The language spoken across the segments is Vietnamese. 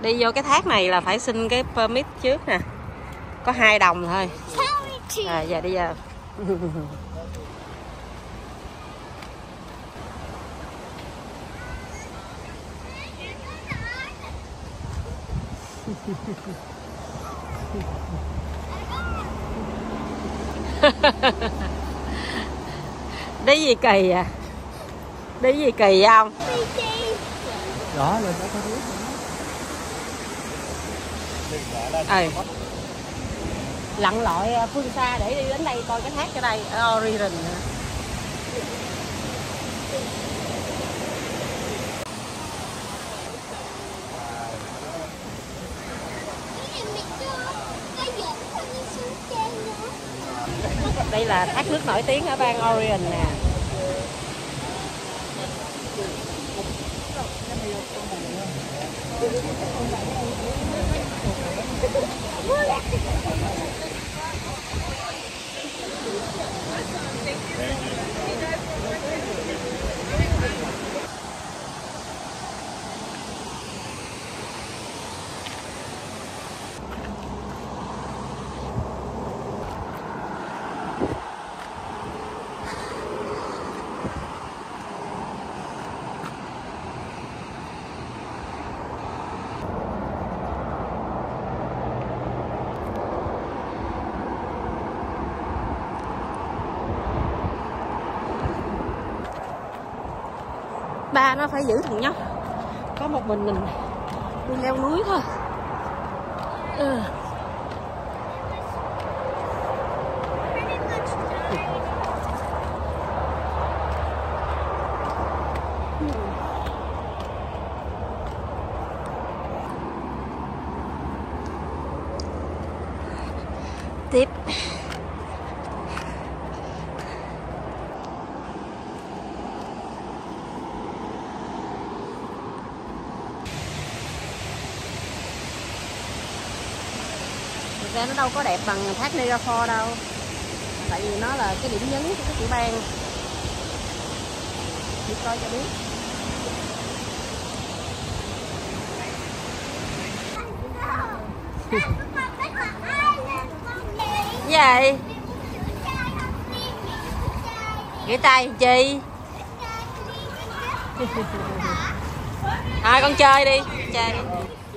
Đi vô cái thác này là phải xin cái permit trước nè. Có 2 đồng thôi. Giờ đi vào. Đi gì kỳ à? Đi gì kỳ không? Đó lên đó có biết. Lặn lội phương xa để đi đến đây coi cái thác ở đây ở Orion. Đây là thác nước nổi tiếng ở bang Orion nè. Ba nó phải giữ thằng nhóc, có một mình đi leo núi thôi. Tiếp thực ra nó đâu có đẹp bằng thác Niagara Falls đâu, tại vì nó là cái điểm nhấn của cái tiểu bang. Đi coi cho biết. Gì? Gửi tay chi? Con chơi đi, chơi đi.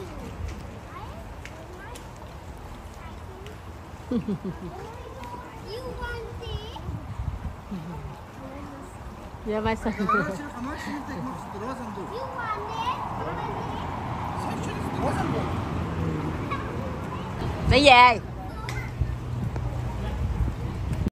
Dạ mai sao? Đi về.